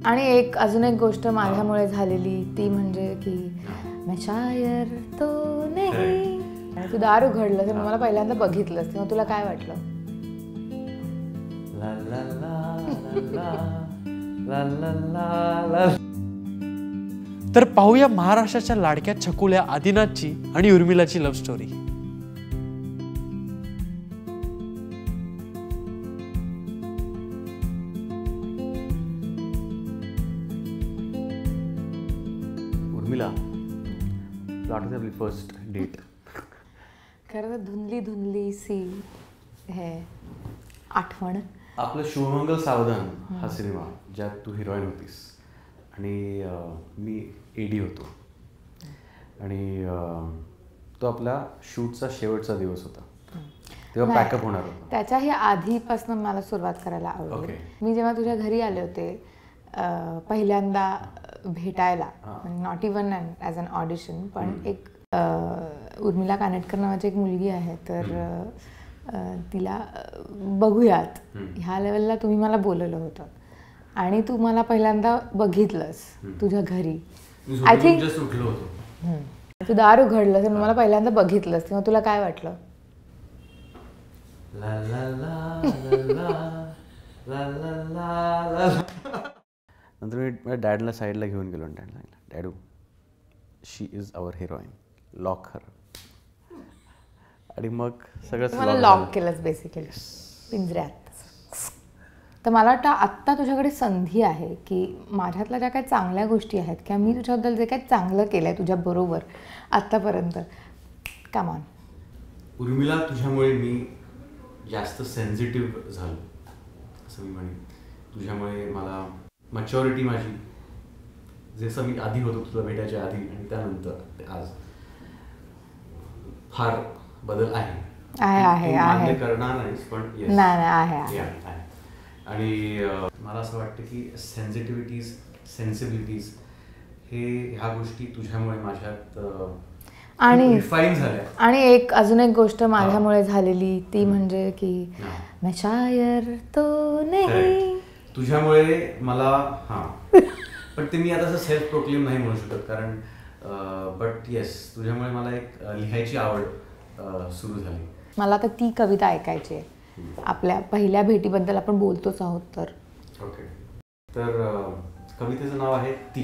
आणि एक अजून एक गोष्ट माझ्यामुळे झालेली ती म्हणजे की मैं शायर तो नहीं. तू दार उघडलं तर मला पहिल्यांदा बघितलंस तेव्हा तुला काय वाटलं? ला ला ला ला ला ला ला. तर पाहूया महाराष्ट्राच्या लाडक्या छकुल्या आदिनाथची आणि उर्मिलाची लव्ह स्टोरी. उर्मिला, आपली फर्स्ट डेट खरं तर धुंदली धुंदली सी है आठवण. आपलं शुभमंगल सावधान हा सिनेमा ज्यात तू हिरोईन होतीस आणि मी एडी होतो आणि तो आपला शूटचा शेवटचा दिवस होता तेव्हा पॅकअप होणार होता. त्याच्याही आधीपासून मला सुरुवात करायला आवडते. मी जेव्हा तुझ्या घरी आले होते पहिल्यांदा भेटायला, not even as an audition, पण एक उर्मिला कानेटकर नावाची एक मुलगी आहे तर तिला बघूयात ह्या लेवलला तुम्ही मला बोलवलं होतं आणि तू मला पहिल्यांदा बघितलंस तुझ्या घरी. आय थिंक तू दार उघडलं तर मला पहिल्यांदा बघितलंस तेव्हा तुला काय वाटलं? नंतर मी माझ्या डॅडला साईडला घेऊन गेलो आणि डॅडला सांगितलं, डॅडू she is our heroine, lock her. आणि मग सगळं मला लॉक केलंच बेसिकली पिंजऱ्यात. तर मला वाटतं आत्ता तुझ्याकडे संधी आहे की माझ्यातल्या ज्या काही चांगल्या गोष्टी आहेत किंवा मी तुझ्याबद्दल जे काही चांगलं केलं आहे तुझ्याबरोबर आत्तापर्यंत, कम ऑन. उर्मिला, तुझ्यामुळे मी जास्त सेन्सिटिव्ह झालो असं मी म्हणेन. तुझ्यामुळे मला मॅच्युरिटी माझी, जसं मी आधी होतो तुला भेटायच्या आधी आणि त्यानंतर आज, फार बदल आहे. मान्य करणार नाहीस पण आहे. आणि मला असं वाटतं की सेन्सिटिव्हिटीज, सेन्सिबिलिटीज हे ह्या गोष्टी तुझ्यामुळे माझ्यात आणि रिफाईन झाल्या. आणि एक अजून एक गोष्ट माझ्यामुळे झालेली ती म्हणजे की मैं शायर तो नहीं. तुझ्यामुळे मला पण ते मी आता असं सेल्फ प्रोक्लेम नाही म्हणू शकत कारण बट येस, तुझ्यामुळे मला एक लिहायची आवड सुरू झाली. मला तर ती कविता ऐकायची आहे. आपल्या पहिल्या भेटीबद्दल आपण बोलतोच आहोत तर. ओके, तर कवितेचं नाव आहे ती.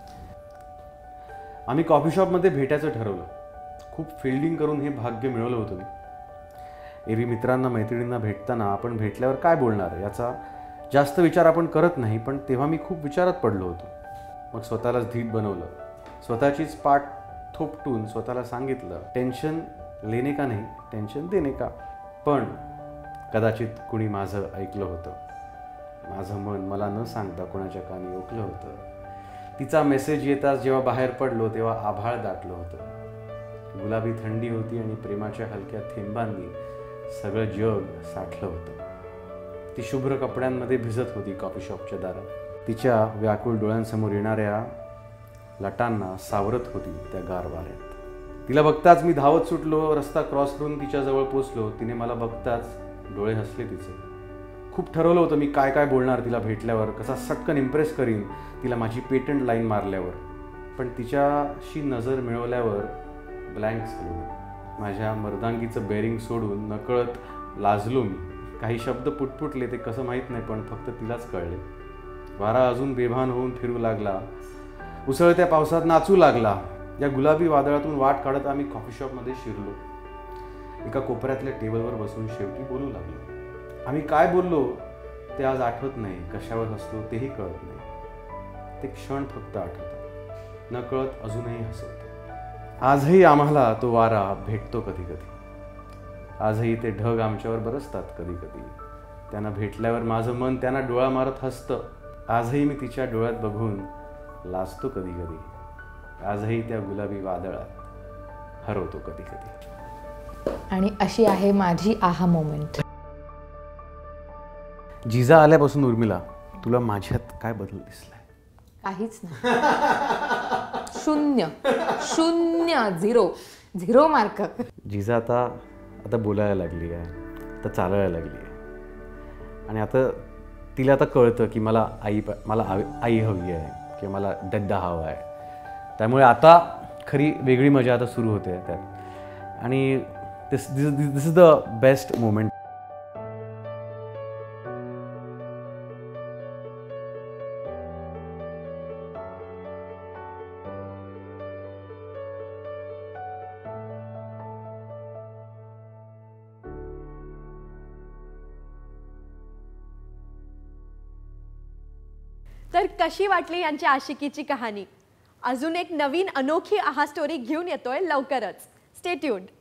आम्ही कॉफी शॉपमध्ये भेटायचं ठरवलं. खूप फिल्डिंग करून हे भाग्य मिळवलं होतं मी. एरवी मित्रांना मैत्रिणींना भेटताना आपण भेटल्यावर काय बोलणार याचा जास्त विचार आपण करत नाही, पण तेव्हा मी खूप विचारात पडलो होतो. मग स्वतःलाच धीट बनवलं. स्वतःचीच पाठ थोपटून स्वतःला सांगितलं, टेन्शन लेने का नाही, टेन्शन देने का. पण कदाचित कुणी माझं ऐकलं होतं. माझं मन मला न सांगता कोणाच्या कानी ओकलं होतं. तिचा मेसेज येताच जेव्हा बाहेर पडलो तेव्हा आभाळ दाटलं होतं. गुलाबी थंडी होती आणि प्रेमाच्या हलक्या थेंबांनी सगळं जग साठलं होतं. ती शुभ्र कपड्यांमध्ये भिजत होती कॉफी शॉपच्या दारात. तिच्या व्याकुळ डोळ्यांसमोर येणाऱ्या लाटांना सावरत होती त्या गार वाऱ्यात. तिला बघताच मी धावत सुटलो. रस्ता क्रॉस करून तिच्याजवळ पोचलो. तिने मला बघताच डोळे हसले तिचे. खूप ठरवलं होतं मी काय काय बोलणार तिला भेटल्यावर, कसा सटकन इम्प्रेस करीन तिला माझी पेटंट लाईन मारल्यावर. पण तिच्याशी नजर मिळवल्यावर ब्लँक झालो. माझ्या मर्दांगीचं बेरिंग सोडून नकळत लाजलो मी. काही शब्द पुटपुटले, ते कसं माहीत नाही, पण फक्त तिलाच कळले. वारा अजून बेभान होऊन फिरू लागला. उसळत्या पावसात नाचू लागला. या गुलाबी वादळातून वाट काढत आम्ही कॉफी शॉपमध्ये शिरलो. एका कोपऱ्यातल्या टेबलवर बसून शेवटी बोलू लागलो. आम्ही काय बोललो ते आज आठवत नाही, कशावर हसलो तेही कळत नाही. ते क्षण फक्त आठवतात, नकळत अजूनही हसवतात. आजही आम्हाला तो वारा भेटतो कधी कधी. आजही ते ढग आमच्यावर बरसतात कधी कधी. त्यांना भेटल्यावर माझं मन त्यांना डोळा मारत हसतं. आजही मी तिच्या डोळ्यात बघून लाजतो कधी कधी. आजही त्या गुलाबी वादळात हरवतो कधी कधी. आणि अशी आहे माझी आहा मोमेंट. जिजा आल्यापासून उर्मिला, तुला माझ्यात काय बदल दिसलाय? काहीच नाही. शून्य शून्य, झिरो मार्क. जिजा आता बोलायला लागली आहे, आता चालायला लागली आहे आणि आता तिला आता कळतं की मला आई हवी आहे किंवा मला डड्डा हवा आहे. त्यामुळे आता खरी वेगळी मजा आता सुरू होते त्यात. आणि this is the best moment. तर कशी वाटली यांची आशिकीची कहाणी? अजून एक नवीन अनोखी आहा स्टोरी घेऊन येतोय लवकरच. Stay tuned.